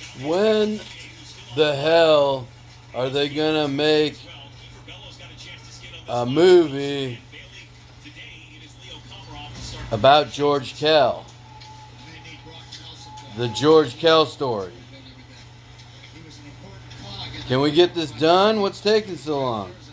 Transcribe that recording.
When the hell are they gonna make a movie about George Kell? The George Kell story. Can we get this done? What's taking so long?